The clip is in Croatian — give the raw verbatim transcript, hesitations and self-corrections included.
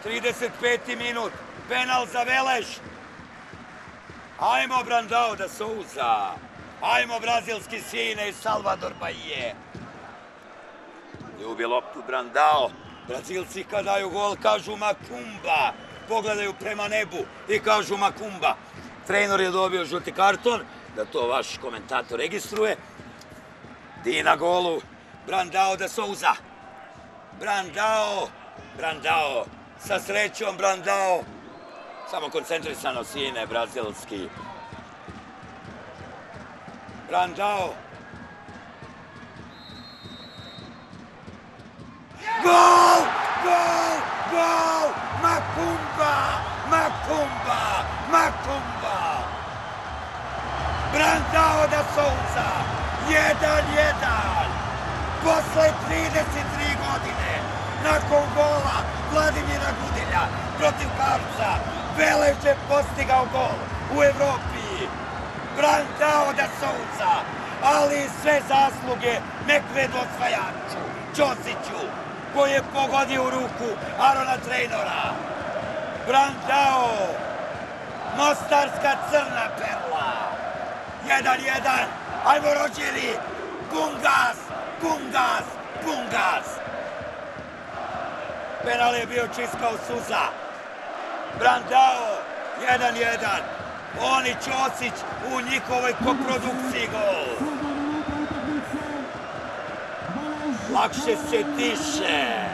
trideset peti minut. Penal za Veleš. Ajmo Brandao da Souza. Ajmo brazilski sine i Salvador Bahije. Ljubi loptu Brandao. Brazilci kad daju gol kažu Makumba. Pogledaju prema nebu i kažu Makumba. Trenor je dobio žuti karton, da to vaš komentator registruje. Di na golu. Brandao da Souza. Brandao. Brandao. Sa srećom Brandao. Samo koncentrisano sine brazilski. Brandao. Gol! Gol! Gol! Makumba! Makumba! Makumba! Brandao da Souza! jedan jedan! Posle trideset tri godine, nakon gola Vladimira Gudelja protiv Karca, Veleš je postigao gol u Evropi. Brandao da Souza, ali sve zasluge Mekvedu osvajaču, Ćosiću, koji je pogodio u ruku Arona Trainora. Brandao, mostarska crna perla. jedan jedan, ajmo Rođeri, Bungas, Bungas, Bungas. Penal je bio čist kao suza. Brandao, jedan jedan. On i Ćosić u njihovoj koprodukciji gol. Lakše se diše.